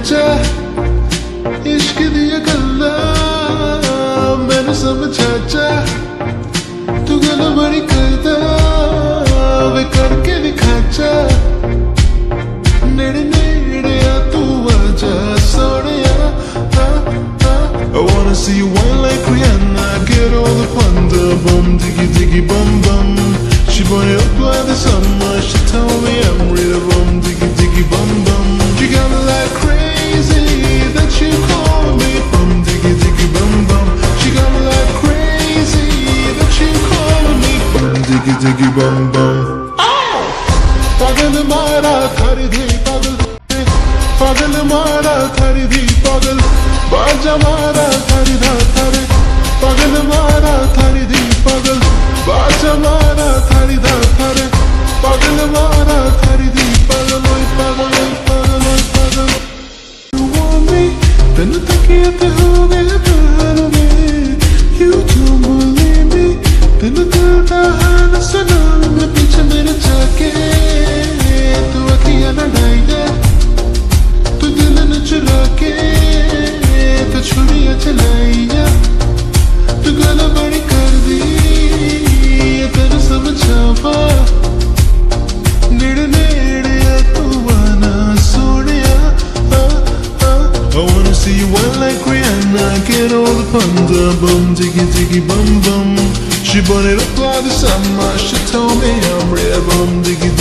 चाचा इश्क दिया गल्ला मैनू समझा चा तू गल बड़ी करदा वे करके दिखाचा नेड़े नेड़े आ तू आजा Sonia I wanna see you wine like Rihanna get all the thunder bum diggy diggy bum bum she burn it up like the summer she told me I'm real bum diggy diggy bum bum you got me like crazy that you call me bum diggy diggy bum bum she got me like crazy that you call me bum diggy diggy bum bum पागल मारा थारी धी पागल मारा थारी धी पागल बाजा मारा थारी धा थारे पागल मारा थारी धी पागल बाजा मारा थारी धा थारे पागल मारा थारी धी पागल ओए पागल ओए पागल ओए पागल You want me तन्नू तकिया ते हो गया प्यार में You don't believe me Tannu दिल दा हाल सुना मैं पीछे मेरे जाके तू अखियां ना ढाई तू दिल न चुरा के तू छुड़ियां चलाइया तू गल बड़ी कर दी तेरे समझावा नेड़े नेड़े आ तू आना Sonia I wanna see you wine like Rihanna get all the thunder bum diggy diggy bum bum she burn it up like the summer she told me I'm real bum diggy